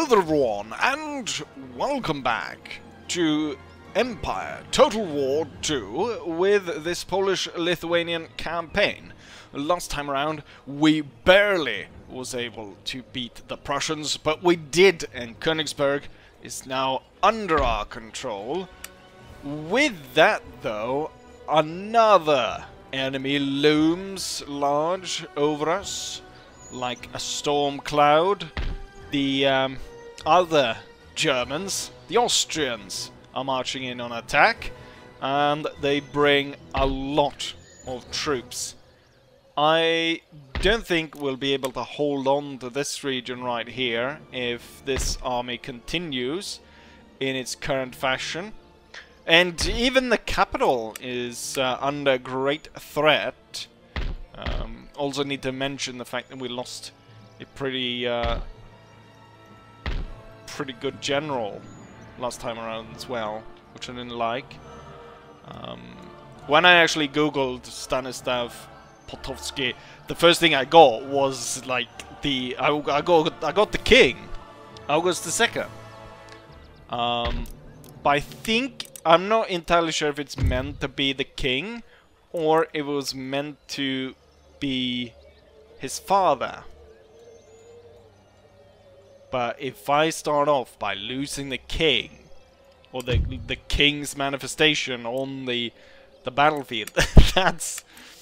there everyone, and welcome back to Empire Total War 2 with this Polish-Lithuanian campaign. Last time around we barely was able to beat the Prussians, but we did, and Königsberg is now under our control. With that though, another enemy looms large over us like a storm cloud. The other Germans, the Austrians, are marching in on attack, and they bring a lot of troops. I don't think we'll be able to hold on to this region right here if this army continues in its current fashion. And even the capital is under great threat. Also need to mention the fact that we lost a pretty good general last time around as well, which I didn't like. When I actually googled Stanislav Potocki, the first thing I got was like I got the king, August II. But I think I'm not entirely sure if it's meant to be the king or if it was meant to be his father. But if I start off by losing the king, or the king's manifestation on the battlefield, that's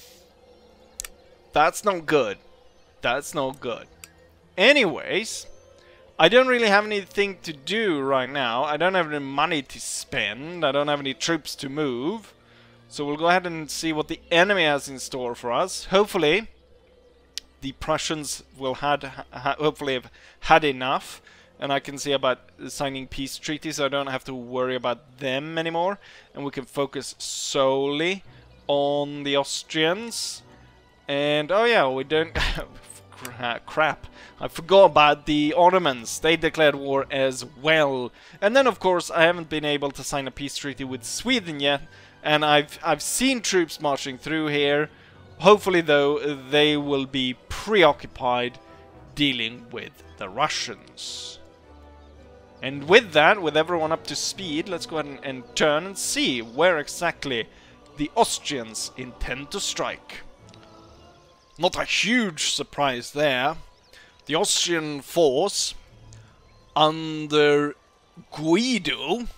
not good. That's not good. Anyways, I don't really have anything to do right now. I don't have any money to spend. I don't have any troops to move. So we'll go ahead and see what the enemy has in store for us. Hopefully the Prussians will hopefully have had enough, and I can see about signing peace treaties, so I don't have to worry about them anymore, and we can focus solely on the Austrians. And oh yeah, we don't crap, I forgot about the Ottomans. They declared war as well. And then of course I haven't been able to sign a peace treaty with Sweden yet, and I've seen troops marching through here. Hopefully, though, they will be preoccupied dealing with the Russians. And with that, with everyone up to speed, let's go ahead and turn and see where exactly the Austrians intend to strike. Not a huge surprise there. The Austrian force under Guido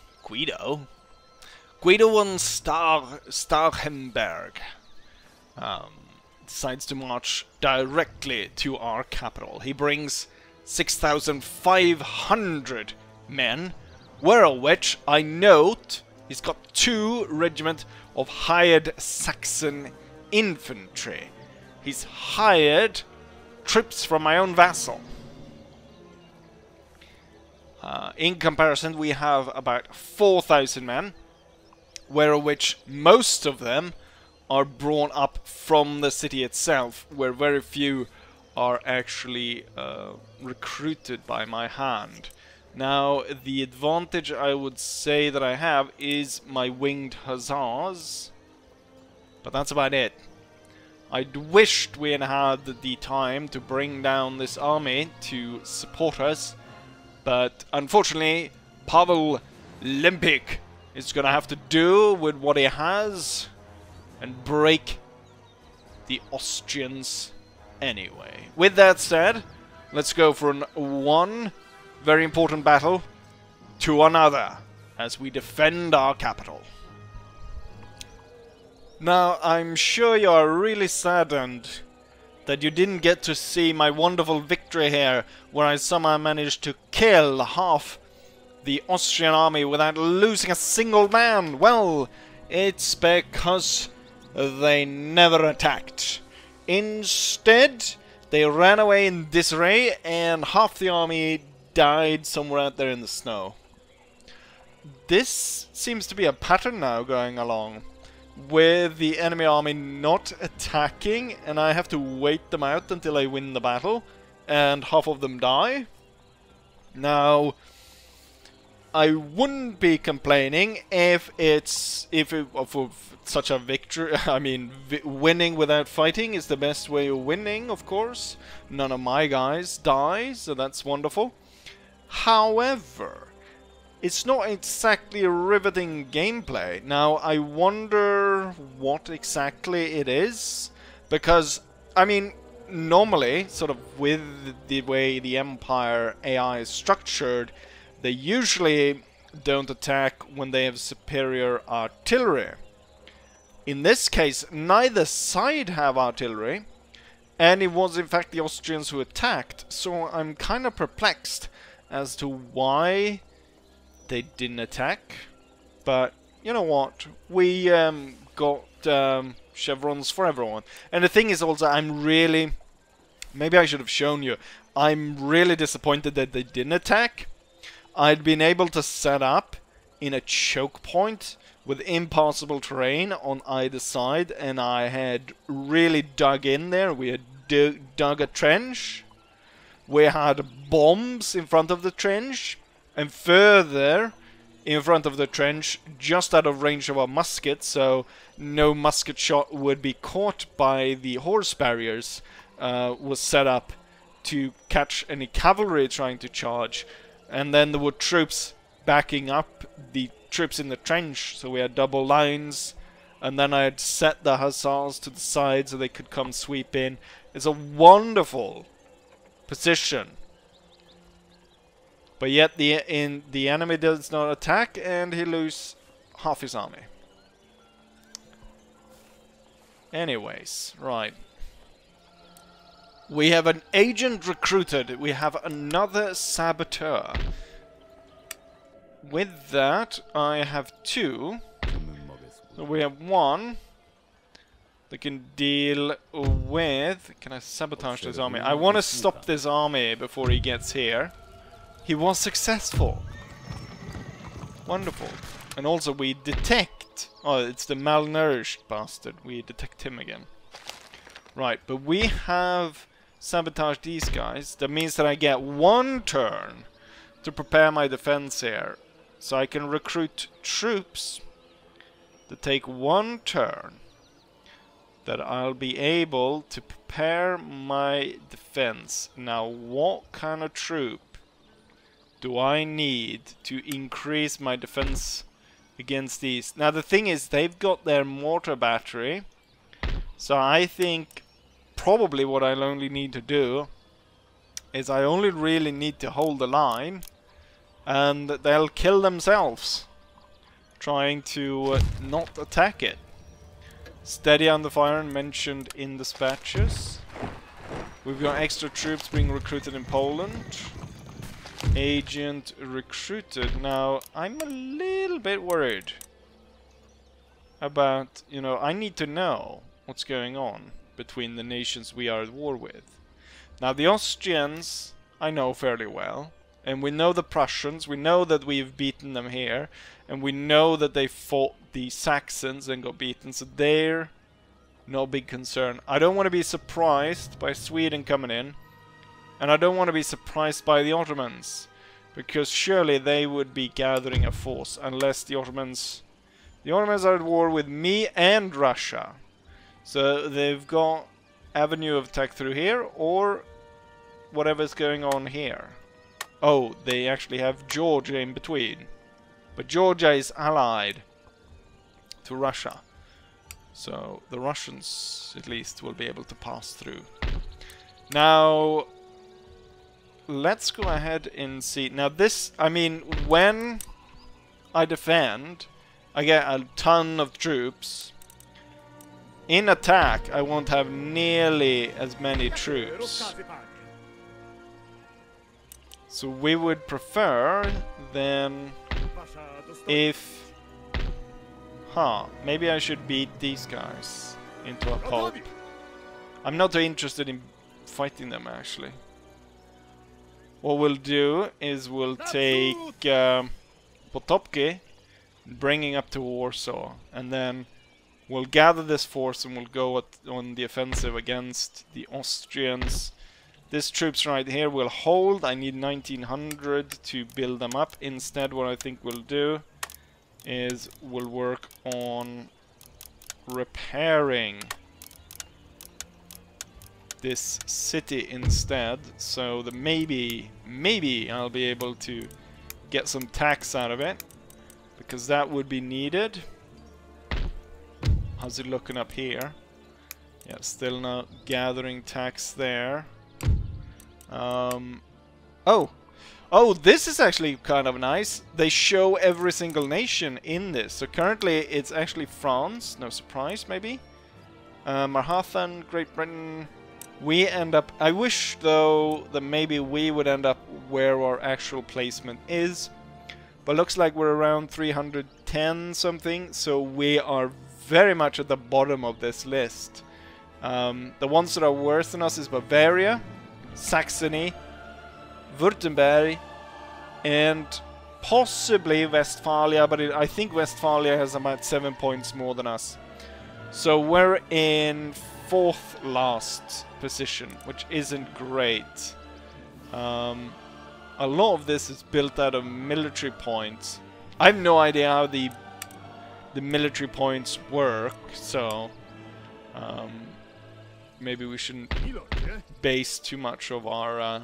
von Starhemberg decides to march directly to our capital. He brings 6,500 men, whereof which I note he's got 2 regiments of hired Saxon infantry. He's hired troops from my own vassal. In comparison, we have about 4,000 men, whereof which most of them are brought up from the city itself, where very few are actually recruited by my hand. Now, the advantage I would say that I have is my winged hussars, but that's about it. I'd wished we had had the time to bring down this army to support us, but unfortunately Pavel Lempik is gonna have to do with what he has and break the Austrians anyway. With that said, let's go from one very important battle to another as we defend our capital. Now, I'm sure you are really saddened that you didn't get to see my wonderful victory here, where I somehow managed to kill half the Austrian army without losing a single man. Well, it's because they never attacked. Instead, they ran away in disarray, and half the army died somewhere out there in the snow. This seems to be a pattern now going along, with the enemy army not attacking, and I have to wait them out until I win the battle, and half of them die. Now, I wouldn't be complaining if for such a victory. I mean, winning without fighting is the best way of winning, of course. None of my guys die, so that's wonderful. However, it's not exactly a riveting gameplay. Now, I wonder what exactly it is, because, I mean, normally, sort of with the way the Empire AI is structured, they usually don't attack when they have superior artillery. In this case, neither side have artillery, and it was in fact the Austrians who attacked, so I'm kind of perplexed as to why they didn't attack. But you know what, we got chevrons for everyone. And the thing is also, I'm really, maybe I should have shown you, I'm really disappointed that they didn't attack. I'd been able to set up in a choke point with impossible terrain on either side, and I had really dug in there. We had dug a trench. We had bombs in front of the trench, and further in front of the trench, just out of range of our muskets, so no musket shot would be caught by the horse barriers, was set up to catch any cavalry trying to charge. And then there were troops backing up the troops in the trench, so we had double lines, and then I had set the hussars to the side so they could come sweep in. It's a wonderful position, but yet the enemy does not attack, and he loses half his army. Anyways, right. We have an agent recruited. We have another saboteur. With that, I have two. So we have one that can deal with... Can I sabotage this army? I want to stop this army before he gets here. He was successful. Wonderful. And also we detect... Oh, it's the malnourished bastard. We detect him again. Right, but we have sabotaged these guys. That means that I get one turn to prepare my defense here. So I can recruit troops to take one turn that I'll be able to prepare my defense. Now, what kind of troop do I need to increase my defense against these? Now, the thing is, they've got their mortar battery, so I think probably what I'll only need to do is I only really need to hold the line, and they'll kill themselves trying to not attack it. Steady under fire mentioned in dispatches. We've got extra troops being recruited in Poland. Agent recruited. Now, I'm a little bit worried about, you know, I need to know what's going on between the nations we are at war with. Now, the Austrians I know fairly well. And we know the Prussians, we know that we've beaten them here, and we know that they fought the Saxons and got beaten, so they're no big concern. I don't want to be surprised by Sweden coming in, and I don't want to be surprised by the Ottomans, because surely they would be gathering a force, unless the Ottomans are at war with me and Russia. So they've got avenue of attack through here, or whatever's going on here. Oh, they actually have Georgia in between. But Georgia is allied to Russia. So the Russians, at least, will be able to pass through. Now, let's go ahead and see. Now this, I mean, when I defend, I get a ton of troops. In attack, I won't have nearly as many troops. So we would prefer then if... maybe I should beat these guys into a pulp. I'm not too interested in fighting them, actually. What we'll do is we'll take Potopki, bringing up to Warsaw, and then we'll gather this force and we'll go on the offensive against the Austrians. This troops right here will hold. I need 1900 to build them up. Instead, what I think we'll do is we'll work on repairing this city instead, so that maybe I'll be able to get some tax out of it, because that would be needed. How's it looking up here? Yeah, still not gathering tax there. Oh, this is actually kind of nice. They show every single nation in this. So currently it's actually France, no surprise maybe. Marhathan, Great Britain. We end up... I wish though that maybe we would end up where our actual placement is. But looks like we're around 310 something, so we are very much at the bottom of this list. The ones that are worse than us is Bavaria, Saxony, Württemberg, and possibly Westphalia, but I think Westphalia has about 7 points more than us. So we're in 4th last position, which isn't great. A lot of this is built out of military points. I have no idea how the military points work, so maybe we shouldn't base too much of our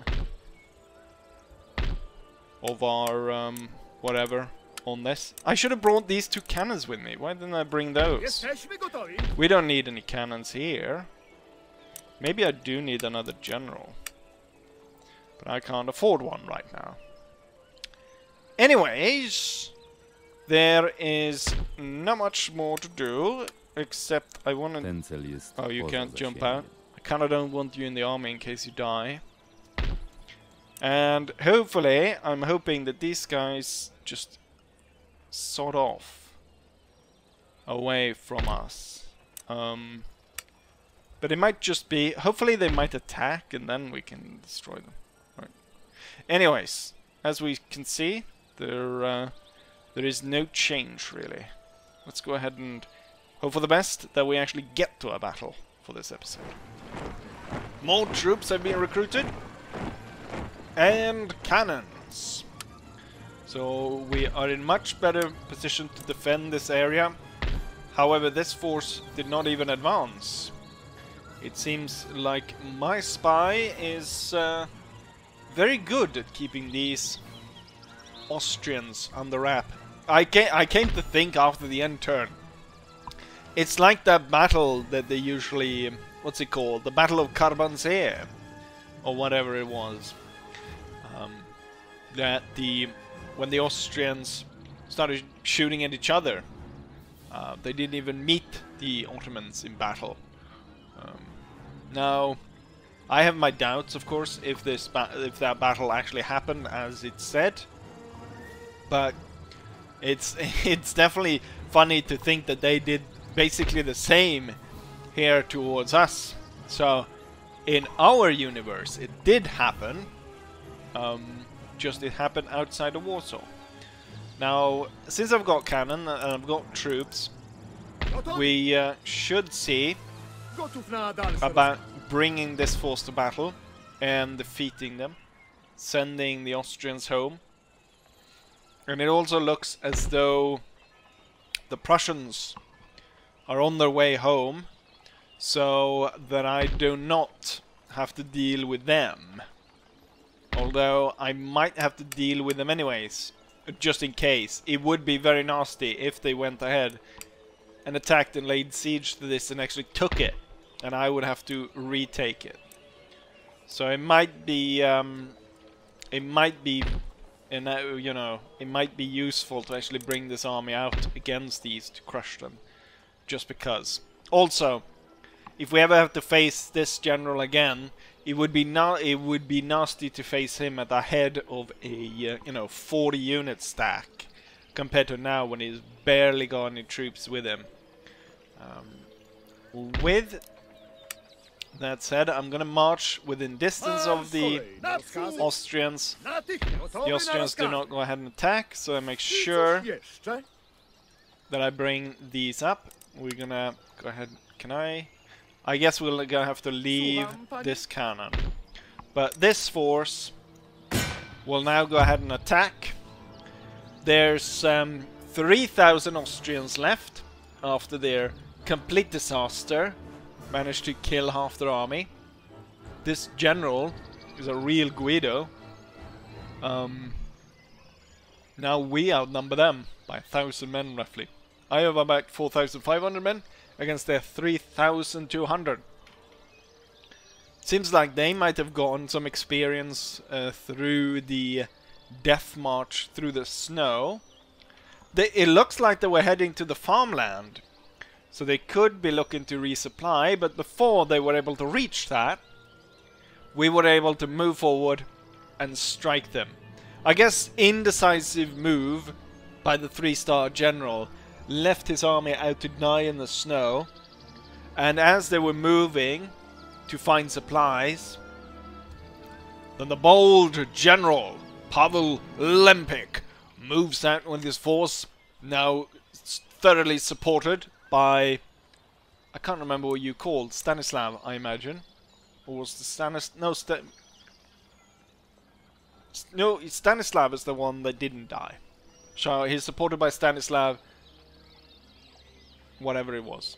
whatever on this. I should have brought these 2 cannons with me. Why didn't I bring those? We don't need any cannons here. Maybe I do need another general, but I can't afford one right now. Anyways, there is not much more to do, except I want to... Oh, you can't jump out. I kind of don't want you in the army in case you die. And hopefully, I'm hoping that these guys just sort off away from us. But it might just be... Hopefully they might attack and then we can destroy them. Right. Anyways, as we can see, there is no change really. Let's go ahead and hope for the best that we actually get to a battle for this episode. More troops have been recruited. And cannons. So we are in much better position to defend this area. However, this force did not even advance. It seems like my spy is very good at keeping these Austrians under wrap. I came to think after the end turn. It's like that battle that they usually... What's it called? The Battle of Carbonzère. Or whatever it was. When the Austrians started shooting at each other, they didn't even meet the Ottomans in battle. Now, I have my doubts, of course, if that battle actually happened as it said, but it's definitely funny to think that they did basically the same here towards us. So, in our universe, it did happen. Just it happened outside of Warsaw. Now, since I've got cannon and I've got troops, we should see about bringing this force to battle and defeating them, sending the Austrians home. And it also looks as though the Prussians are on their way home, so that I do not have to deal with them. Although I might have to deal with them anyways, just in case. It would be very nasty if they went ahead and attacked and laid siege to this and actually took it, and I would have to retake it. So it might be, it might be useful to actually bring this army out against these to crush them, just because. Also, if we ever have to face this general again, it would be nasty to face him at the head of a 40 unit stack, compared to now when he's barely got any troops with him. With that said, I'm gonna march within distance of the Austrians. The Austrians do not go ahead and attack, so I make sure that I bring these up. We're gonna go ahead. I guess we're gonna have to leave this cannon. But this force will now go ahead and attack. There's 3,000 Austrians left after their complete disaster. Managed to kill half their army. this general is a real Guido. Now we outnumber them by 1,000 men roughly. I have about 4,500 men against their 3,200. Seems like they might have gotten some experience through the death march through the snow. It looks like they were heading to the farmland, so they could be looking to resupply, but before they were able to reach that, we were able to move forward and strike them. I guess indecisive move by the 3-star general left his army out to die in the snow, and as they were moving to find supplies, then the bold general Pavel Lempik moves out with his force, now thoroughly supported by, I can't remember what you called, Stanislav, I imagine. Or was the no, Stanislav is the one that didn't die. So he's supported by Stanislav, whatever it was.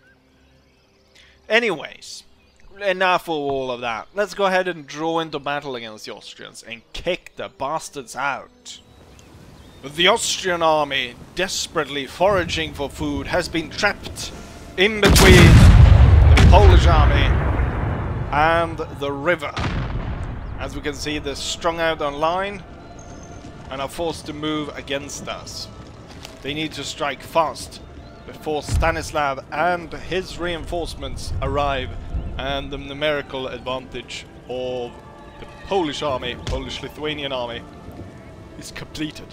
Anyways, enough of all of that. Let's go ahead and draw into battle against the Austrians and kick the bastards out. The Austrian army, desperately foraging for food, has been trapped in between the Polish army and the river. As we can see, they're strung out on line and are forced to move against us. They need to strike fast before Stanislav and his reinforcements arrive and the numerical advantage of the Polish army, Polish-Lithuanian army, is completed.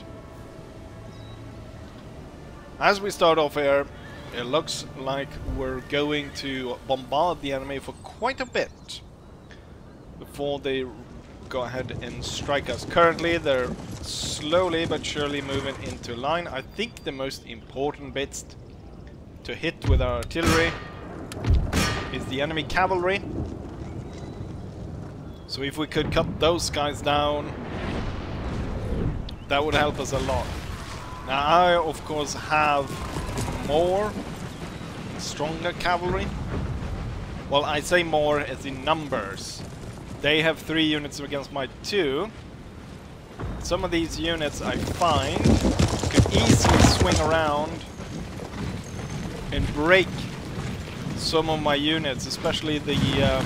As we start off here, it looks like we're going to bombard the enemy for quite a bit before they go ahead and strike us. Currently they're slowly but surely moving into line. I think the most important bits to hit with our artillery is the enemy cavalry. So if we could cut those guys down, that would help us a lot. Now I of course have more stronger cavalry. Well, I say more as in numbers. They have 3 units against my 2. Some of these units I find could easily swing around and break some of my units, especially the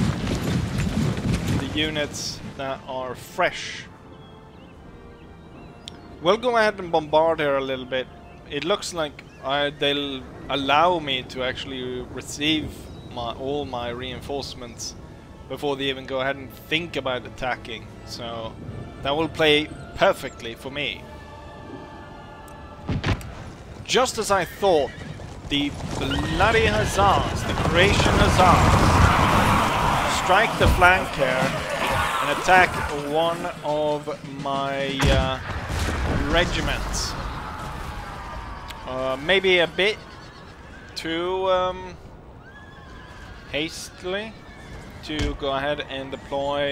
units that are fresh. We'll go ahead and bombard here a little bit. It looks like they'll allow me to actually receive all my reinforcements before they even go ahead and think about attacking. So that will play perfectly for me. Just as I thought, the bloody hussars, the Croatian hussars, strike the flank here and attack one of my regiments. Maybe a bit too hastily to go ahead and deploy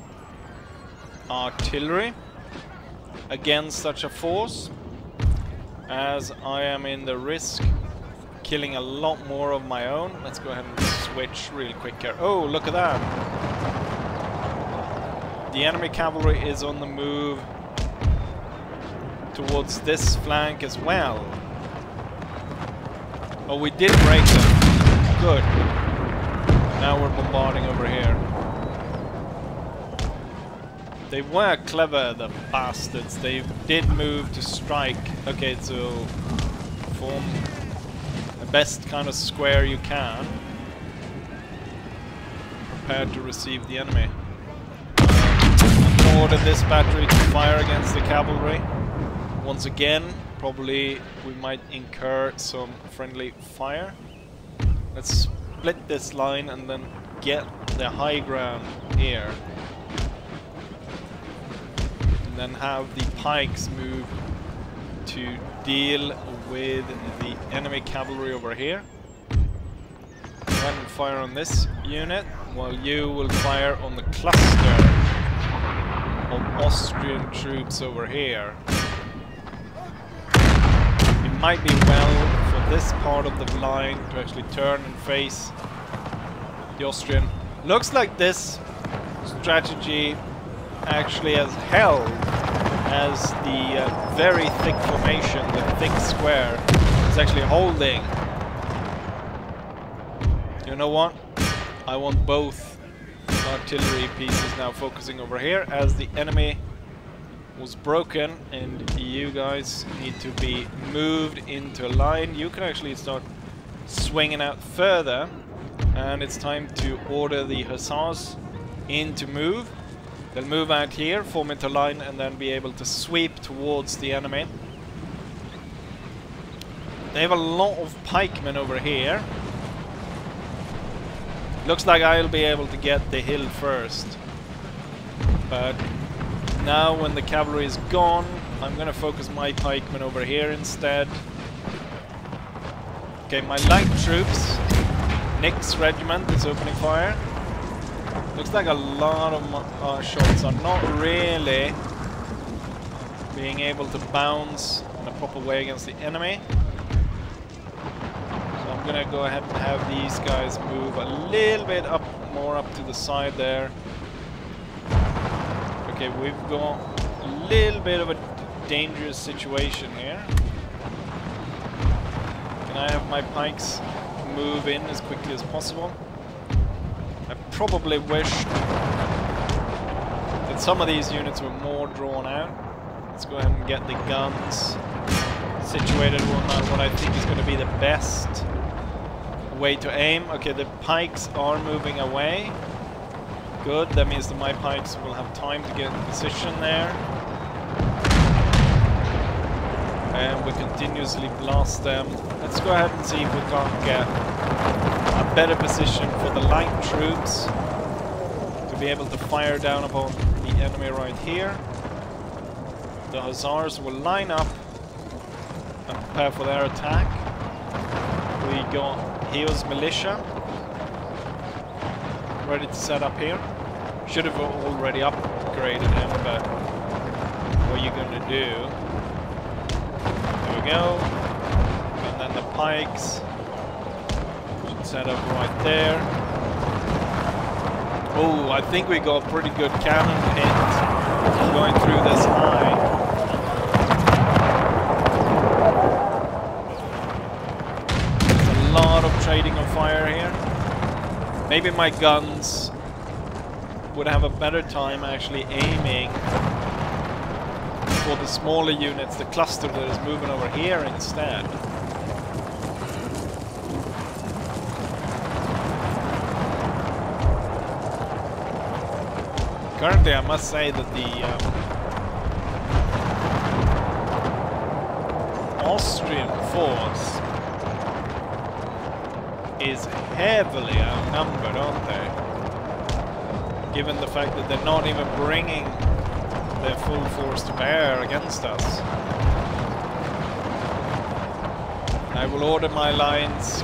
artillery against such a force, as I am in the risk killing a lot more of my own. Let's go ahead and switch real quick here. Oh, look at that! The enemy cavalry is on the move towards this flank as well. Oh, we did break them. Good. Now we're bombarding over here. They were clever, the bastards. They did move to strike. Okay, so form the best kind of square you can. Prepared to receive the enemy. Ordered this battery to fire against the cavalry. Once again, probably we might incur some friendly fire. Let's split this line and then get the high ground here. And then have the pikes move to deal with the enemy cavalry over here. Go ahead and fire on this unit, while you will fire on the cluster of Austrian troops over here. It might be well for this part of the line to actually turn and face the Austrian. Looks like this strategy actually has held, as the very thick formation, the thick square, is actually holding. You know what? I want both artillery pieces now focusing over here, as the enemy was broken and you guys need to be moved into a line. You can actually start swinging out further, and it's time to order the hussars in to move. They'll move out here, form into line, and then be able to sweep towards the enemy. They have a lot of pikemen over here. Looks like I'll be able to get the hill first. But now when the cavalry is gone, I'm gonna focus my pikemen over here instead. Okay, my light troops, Nick's regiment, is opening fire. Looks like a lot of shots are not really being able to bounce in a proper way against the enemy. So I'm gonna go ahead and have these guys move a little bit up, more up to the side there. Okay, we've got a little bit of a dangerous situation here. Can I have my pikes move in as quickly as possible? I probably wished that some of these units were more drawn out. Let's go ahead and get the guns situated on what I think is going to be the best way to aim. Okay, the pikes are moving away. Good, that means that my pikes will have time to get in position there. And we continuously blast them. Let's go ahead and see if we can't get a better position for the light troops to be able to fire down upon the enemy right here. The hussars will line up and prepare for their attack. We got Heo's militia ready to set up here. Should have already upgraded him, but what are you going to do? There we go. And then the pikes should set up right there. Oh, I think we got a pretty good cannon hit going through this line. There's a lot of trading of fire here. Maybe my guns would have a better time actually aiming for the smaller units, the cluster that is moving over here instead. Currently, I must say that the Austrian force is heavily outnumbered, aren't they? Given the fact that they're not even bringing their full force to bear against us. I will order my lines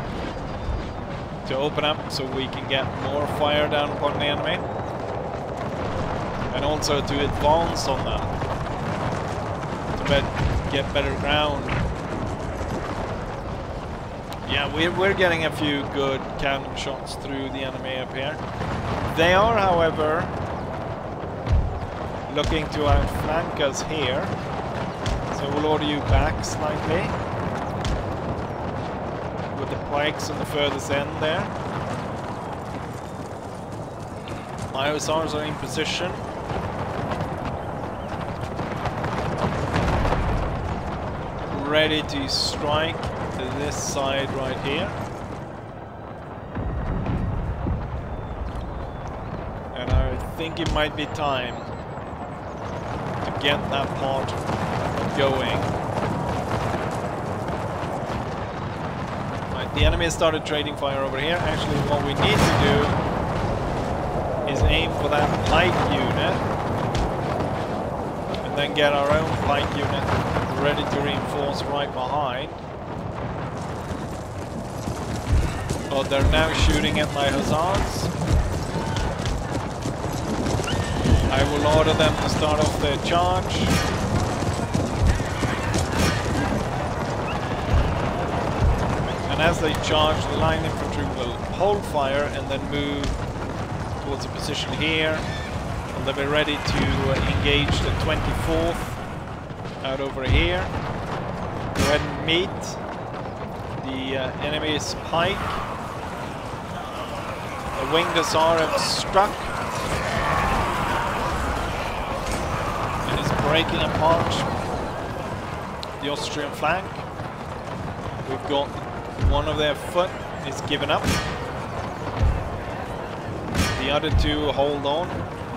to open up so we can get more fire down upon the enemy. And also to advance on them. To get better ground. Yeah, we're getting a few good cannon shots through the enemy up here. They are, however, looking to outflank us here. So we'll order you back slightly. With the pikes on the furthest end there. My hussars are in position. Ready to strike this side right here. And I think it might be time to get that part going. Right, the enemy has started trading fire over here. Actually, what we need to do is aim for that light unit and then get our own light unit ready to reinforce right behind. Oh, they're now shooting at my hussars. I will order them to start off their charge. And as they charge, the line infantry will hold fire and then move towards a position here. And they'll be ready to engage the 24th out over here. Go ahead and meet the enemy's pike. The winged hussar have struck and is breaking apart the Austrian flank. We've got one of their foot is given up. The other two hold on.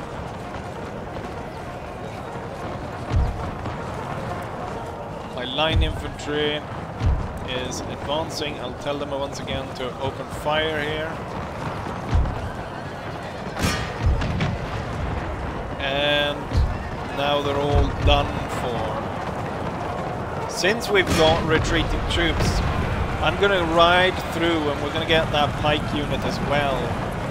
My line infantry is advancing. I'll tell them once again to open fire here. And now they're all done for. Since we've got retreating troops, I'm gonna ride through and we're gonna get that pike unit as well.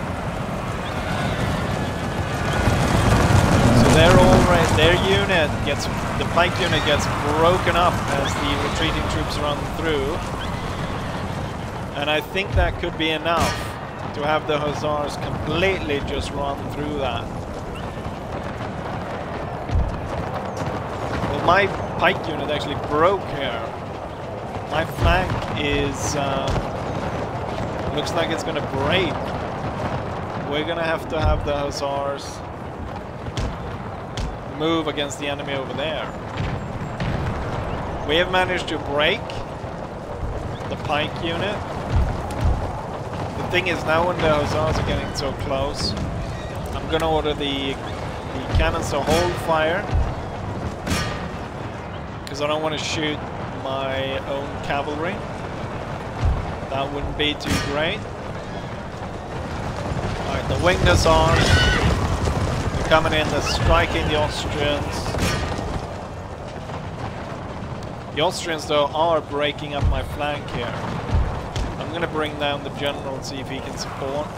So they're already, their unit gets, the pike unit gets broken up as the retreating troops run through. And I think that could be enough to have the hussars completely just run through that. Well, my pike unit actually broke here. My flank is, looks like it's gonna break. We're gonna have to have the hussars move against the enemy over there. We have managed to break the pike unit. The thing is, now when the hussars are getting so close, I'm gonna order the cannons to hold fire, because I don't want to shoot my own cavalry. That wouldn't be too great. Alright, the winged hussars, they're coming in, they're striking the Austrians. The Austrians, though, are breaking up my flank here. I'm going to bring down the general and see if he can support.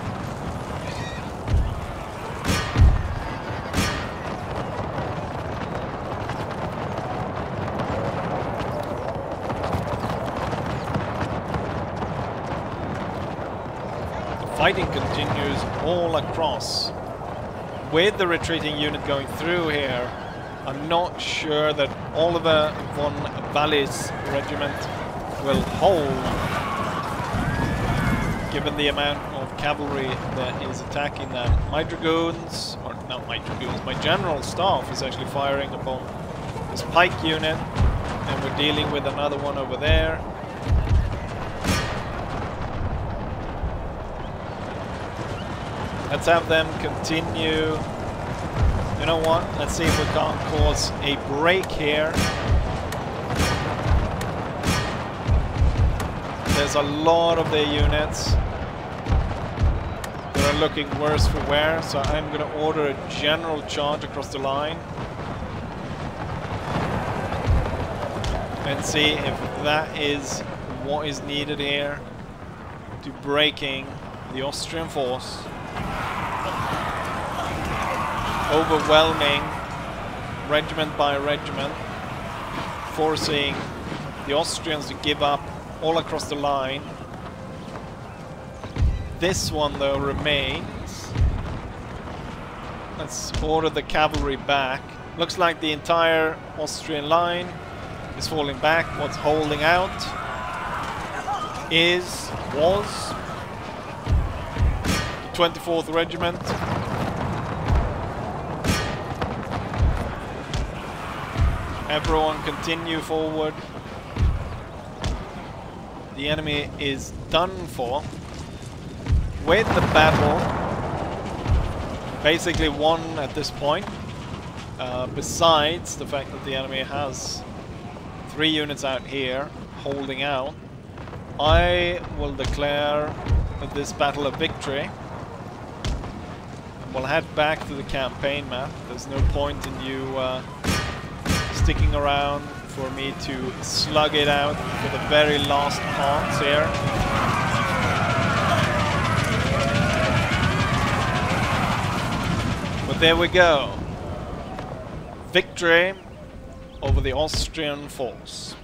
Fighting continues all across. With the retreating unit going through here, I'm not sure that Oliver von Wallis regiment will hold, given the amount of cavalry that is attacking them. My dragoons, or not my dragoons, my general staff is actually firing upon this pike unit, and we're dealing with another one over there. Let's have them continue. You know what? Let's see if we can't cause a break here. There's a lot of their units that are looking worse for wear, so I'm going to order a general charge across the line and see if that is what is needed here to breaking the Austrian force. Overwhelming regiment by regiment, forcing the Austrians to give up all across the line. This one, though, remains. Let's order the cavalry back. Looks like the entire Austrian line is falling back. What's holding out was the 24th Regiment. Everyone continue forward. The enemy is done for. With the battle basically won at this point, besides the fact that the enemy has 3 units out here holding out, I will declare this battle a victory. We'll head back to the campaign map. There's no point in you sticking around for me to slug it out for the very last parts here. But there we go. Victory over the Austrian force.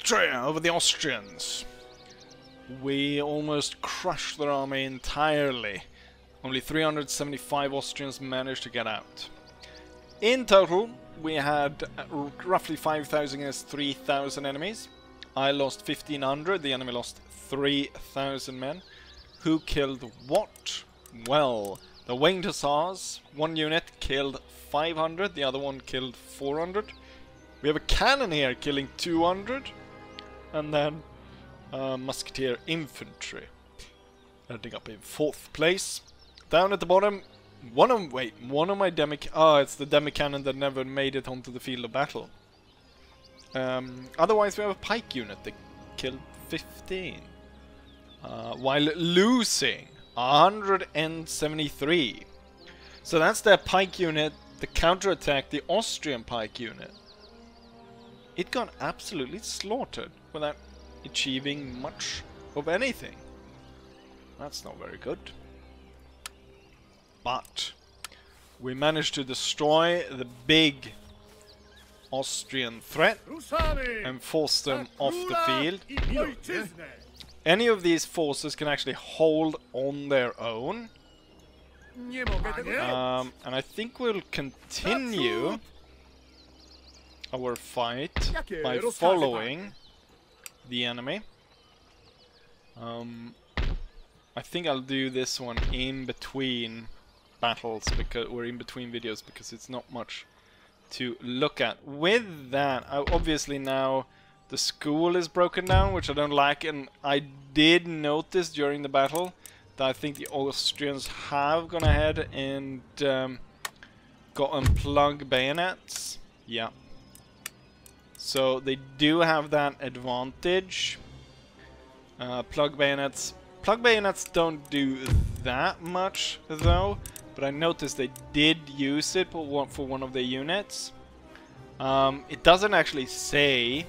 Victory over the Austrians! We almost crushed their army entirely. Only 375 Austrians managed to get out. In total, we had roughly 5,000 against 3,000 enemies. I lost 1,500, the enemy lost 3,000 men. Who killed what? Well, the Winged Hussars, one unit killed 500, the other one killed 400. We have a cannon here killing 200. And then Musketeer Infantry ending up in 4th place. Down at the bottom, one of my it's the demi-cannon that never made it onto the field of battle. Otherwise we have a pike unit that killed 15. While losing 173. So that's their pike unit, the counterattack, the Austrian pike unit. It got absolutely slaughtered without achieving much of anything. That's not very good. But we managed to destroy the big Austrian threat and force them off the field. Any of these forces can actually hold on their own. And I think we'll continue our fight by following the enemy. I think I'll do this one in between battles, because we're in between videos, because it's not much to look at. With that, obviously now the school is broken down, which I don't like, and I did notice during the battle that I think the Austrians have gone ahead and gotten plug bayonets. Yeah. So they do have that advantage. Plug bayonets don't do that much though, but I noticed they did use it for one of their units. It doesn't actually say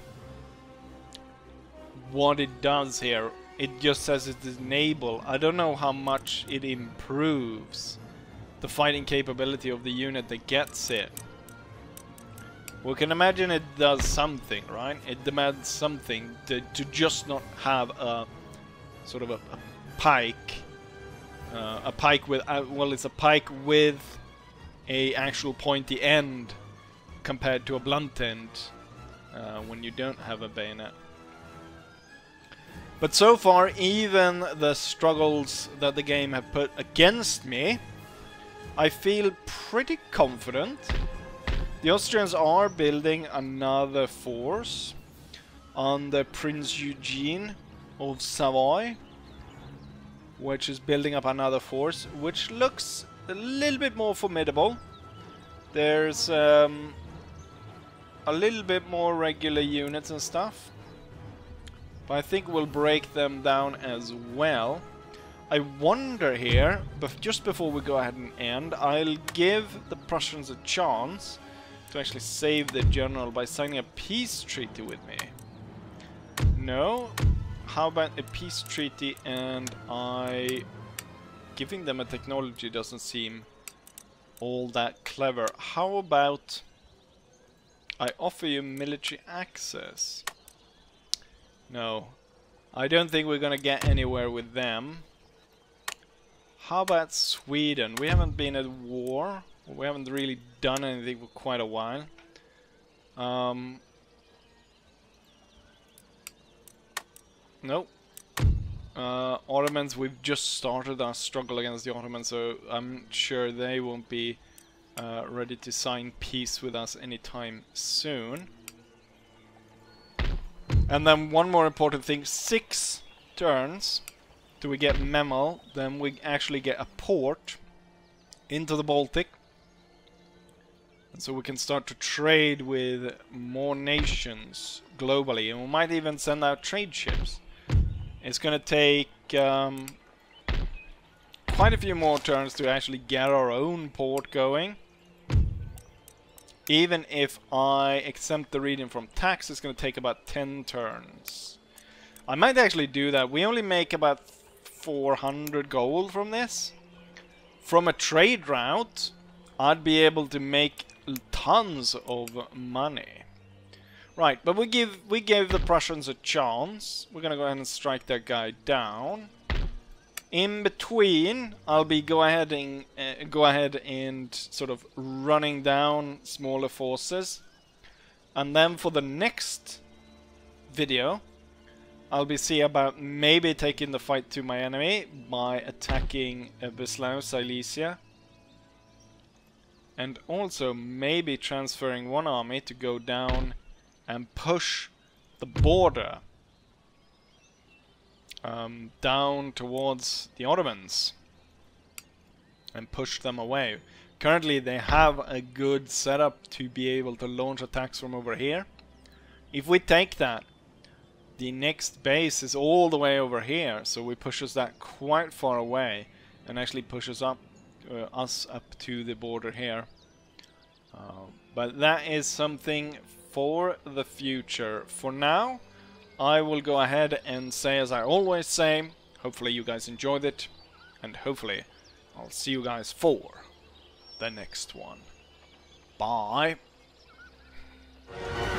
what it does here. It just says it's enable. I don't know how much it improves the fighting capability of the unit that gets it. We can imagine it does something, right? It demands something to just not have a sort of a pike. A pike with, well, it's a pike with a actual pointy end compared to a blunt end when you don't have a bayonet. But so far, even the struggles that the game have put against me, I feel pretty confident. The Austrians are building another force under Prince Eugene of Savoy, which is building up another force, which looks a little bit more formidable. There's a little bit more regular units and stuff, but I think we'll break them down as well. I wonder here, but just before we go ahead and end, I'll give the Prussians a chance to actually save the general by signing a peace treaty with me. No? How about a peace treaty and giving them a technology doesn't seem all that clever. How about I offer you military access? No. I don't think we're gonna get anywhere with them. How about Sweden? We haven't been at war. We haven't really done anything for quite a while. Nope. Ottomans, we've just started our struggle against the Ottomans, so I'm sure they won't be ready to sign peace with us anytime soon. And then one more important thing, 6 turns till we get Memel, then we actually get a port into the Baltic. And so we can start to trade with more nations globally, and we might even send out trade ships. It's gonna take quite a few more turns to actually get our own port going. Even if I exempt the region from tax, it's gonna take about 10 turns. I might actually do that. We only make about 400 gold from this. From a trade route, I'd be able to make tons of money. Right, but we gave the Prussians a chance. We're gonna go ahead and strike that guy down. In between, I'll be go ahead and sort of running down smaller forces, and then for the next video, I'll be see about maybe taking the fight to my enemy by attacking Breslau, Silesia, and also maybe transferring one army to go down and push the border down towards the Ottomans and push them away. Currently they have a good setup to be able to launch attacks from over here. If we take that, the next base is all the way over here, so we pushes that quite far away and actually pushes up us up to the border here. But that is something for the future. For now, I will go ahead and say, as I always say, hopefully you guys enjoyed it, and hopefully I'll see you guys for the next one. Bye!